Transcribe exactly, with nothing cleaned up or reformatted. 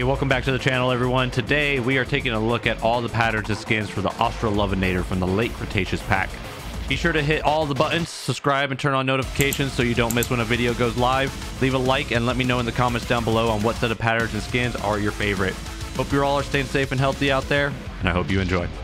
Hey, welcome back to the channel, everyone. Today we are taking a look at all the patterns and skins for the Australopithecus from the late Cretaceous pack. Be sure to hit all the buttons, subscribe, and turn on notifications so you don't miss when a video goes live. Leave a like and let me know in the comments down below on what set of patterns and skins are your favorite. Hope you all are staying safe and healthy out there, and I hope you enjoy.